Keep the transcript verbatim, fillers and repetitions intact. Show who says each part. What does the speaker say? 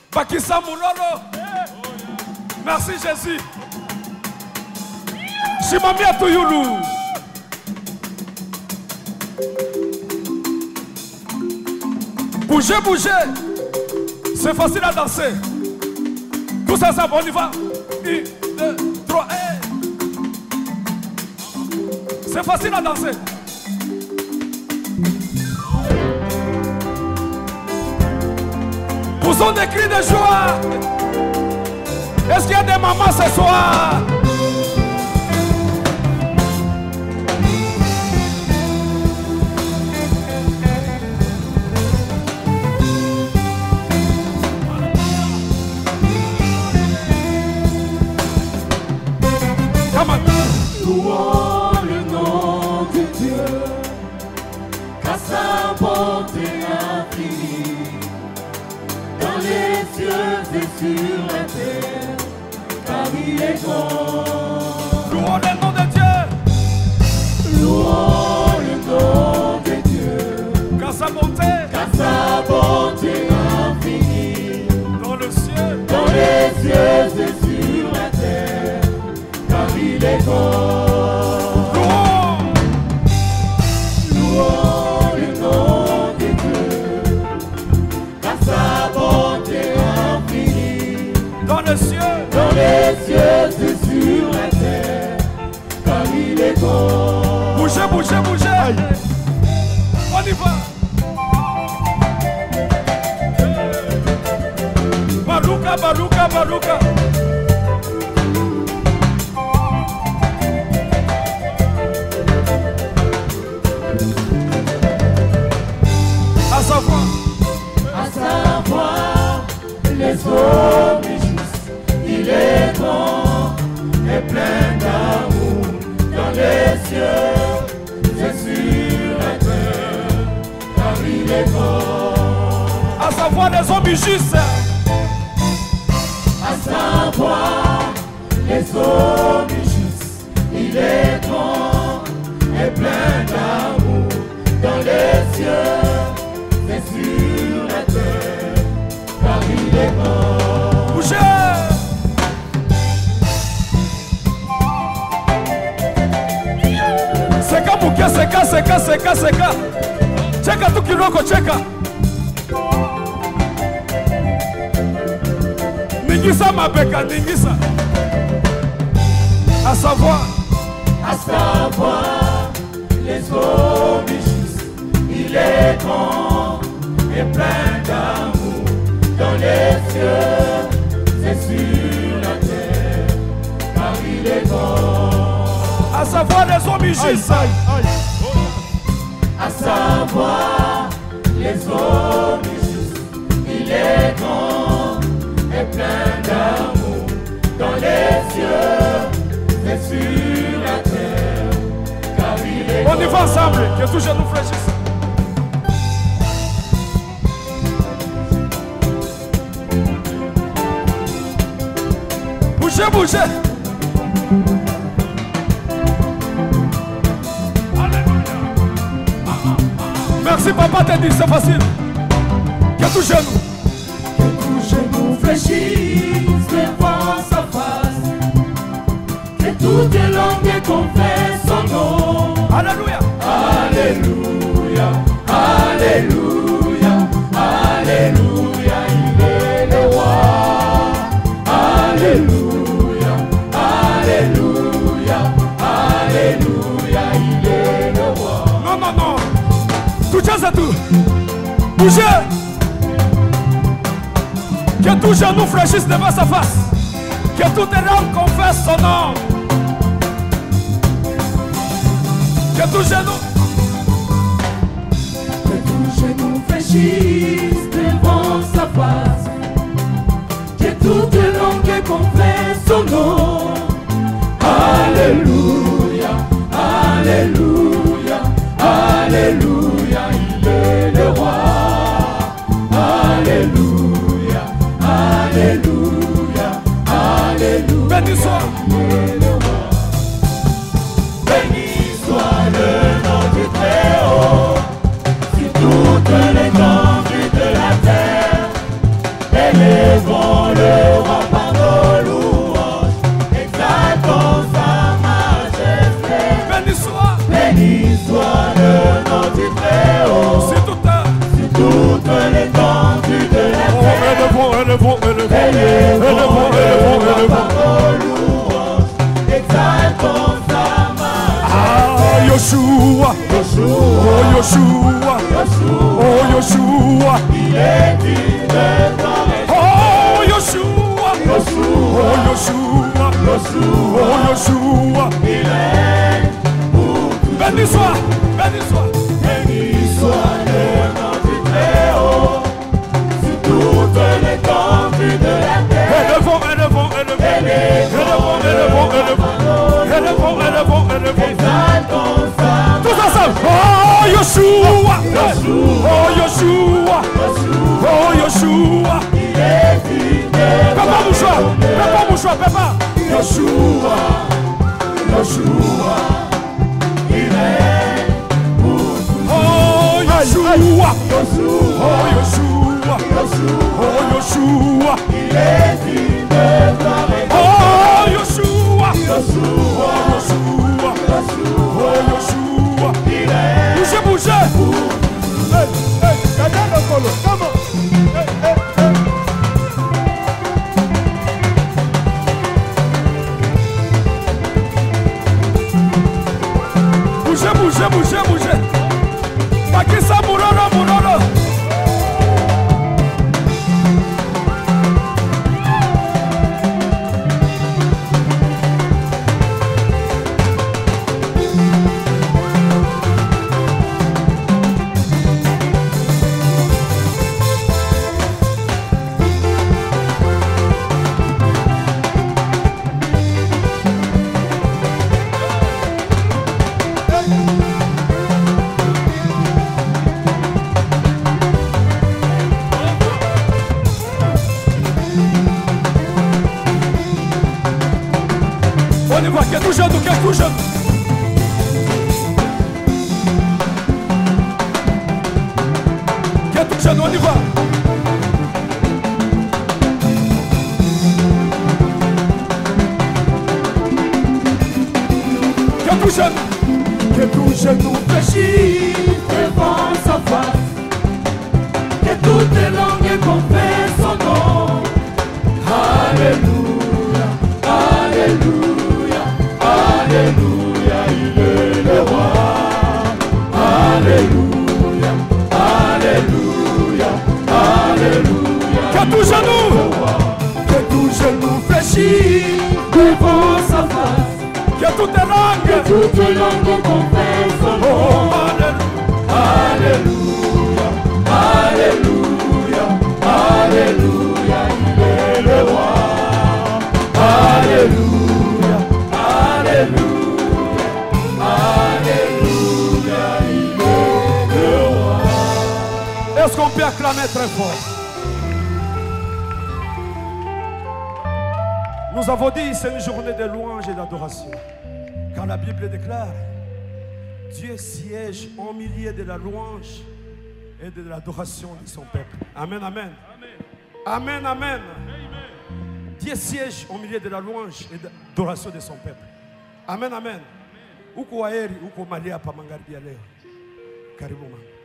Speaker 1: Bakissa Moulolo. Merci Jésus. Shimamia Touyoulou. Bougez, bougez. C'est facile à danser. Tout ça, ça va, on y va. Un, deux, trois, et... C'est facile à danser. Poussons des cris de joie. Est-ce qu'il y a des mamans ce soir?
Speaker 2: Louons le nom de Dieu, car sa bonté infinie, dans les cieux et sur la terre, car il est grand.
Speaker 1: Louons le nom de Dieu.
Speaker 2: Louons le nom de Dieu,
Speaker 1: car sa bonté,
Speaker 2: car sa bonté infinie,
Speaker 1: dans le ciel,
Speaker 2: dans les cieux et sur la terre, car il est grand. Louons le nom de Dieu, car sa bonté infinie,
Speaker 1: dans le ciel,
Speaker 2: dans les cieux et sur la terre, car il est bon.
Speaker 1: Bougez, bougez, bougez. Aïe. On y va. Barouka, barouka, barouka. À savoir,
Speaker 2: à savoir, les hommes justes, il est grand et plein d'amour dans les cieux et sur la terre, car il est grand.
Speaker 1: à savoir les hommes justes,
Speaker 2: à savoir, les hommes justes, il est grand et plein d'amour dans les cieux et sur la terre, car il est grand.
Speaker 1: bougez. Seka muke, seka, seka, seka, seka. Cheka tu kiroko, cheka. Ningisa mabeka, ningisa. À savoir,
Speaker 2: à savoir, les hommes justes, il est grand et plein d'amour dans les cieux et sur la terre, car il est grand.
Speaker 1: à savoir les hommes justes,
Speaker 2: À savoir, les hommes justes, il est grand et plein d'amour dans les cieux et sur la terre, car il est grand.
Speaker 1: on y va ensemble, que tout je nous fraîchisse. Bougez, bougez. Merci papa, t'as dit, c'est facile. Que tout genou.
Speaker 2: Que tout genou fléchisse devant sa face, que toute langue confesse son nom.
Speaker 1: Alléluia.
Speaker 2: Alléluia, Alléluia, Alléluia, il est le roi. Alléluia, Alléluia, Alléluia, il est le roi.
Speaker 1: Non, non, non. Tout ça, tout. Bougez. Que tout genou fléchisse devant sa face. Que toute langue confesse son nom. Que tout genou.
Speaker 2: Que tout genou fléchisse devant sa face, que toute langue confesse son nom. Alléluia, Alléluia, Alléluia, il est le roi. Alléluia, Alléluia, Alléluia,
Speaker 1: Béni soit.
Speaker 2: il est le roi. Béni soit le nom du Très-Haut, sur toutes les temps du toute l'étendue de la
Speaker 1: Oh,
Speaker 2: terre.
Speaker 1: élevons, élevons, élevons,
Speaker 2: Élevons,
Speaker 1: élevons, élevons,
Speaker 2: élevons
Speaker 1: élevons.
Speaker 2: par nos louanges, exaltons sa majesté.
Speaker 1: Ah, Yoshua,
Speaker 2: Yoshua,
Speaker 1: oh Yoshua,
Speaker 2: Yoshua,
Speaker 1: oh Yoshua,
Speaker 2: il est digne de gloire.
Speaker 1: oh Yoshua,
Speaker 2: Yoshua,
Speaker 1: oh Yoshua,
Speaker 2: Yoshua,
Speaker 1: oh Yoshua.
Speaker 2: il règne pour toujours.
Speaker 1: Béni soit, béni soit.
Speaker 2: Béni soit le nom du Très-Haut, sur toute l'étendue de la terre.
Speaker 1: Élevons, élevons, élevons, élevons, élevons, élevons, élevons, élevons, élevons.
Speaker 2: Exaltons sa
Speaker 1: Tous ensemble. Oh Yoshua, oh Yoshua, oh Yoshua.
Speaker 2: il est digne de
Speaker 1: Papa Mouchoua, Papa Mouchoua, Papa.
Speaker 2: Yoshua, Yoshua, il règne pour toujours.
Speaker 1: Oh Yoshua,
Speaker 2: Yoshua,
Speaker 1: oh Yoshua,
Speaker 2: Yoshua,
Speaker 1: oh Yoshua,
Speaker 2: il est digne de gloire.
Speaker 1: oh Yoshua,
Speaker 2: Yoshua,
Speaker 1: Yoshua,
Speaker 2: Yoshua,
Speaker 1: oh Yoshua.
Speaker 2: il règne.
Speaker 1: Bougez, bougez. Hey, hey, Dada Lokolo, come on. Hey, hey, hey. Bougez, bougez, bougez, bougez. Bakisa Muroro, Muroro. On y va, qui est tout jeune ou qui est tout jeune. Qui est tout jeune, on y va. Qui est tout jeune. Qui est tout jeune, nous
Speaker 2: Fléchis devant sa face, que toutes les langues confessent son nom. Alléluia, Alléluia, Alléluia, il est le roi. Alléluia, Alléluia, Alléluia.
Speaker 1: qui est tout genou.
Speaker 2: Que tout genou fléchit devant sa face,
Speaker 1: Qui est toutes les langues.
Speaker 2: que toutes les langues confessent son nom.
Speaker 1: Oh, alléluia.
Speaker 2: Alléluia, Alléluia, Alléluia, il est le roi. Alléluia, Alléluia, Alléluia, il est le roi.
Speaker 1: Est-ce qu'on peut acclamer très fort? Nous avons dit c'est une journée de louange et d'adoration. Car la Bible déclare Dieu siège en milieu de la louange et de l'adoration de son peuple. Amen, amen. Amen, amen. Dieu siège au milieu de la louange et de l'adoration de son peuple. Amen, amen. Uko waeri, uko malia pa magharibi ya leo. Karibu mama.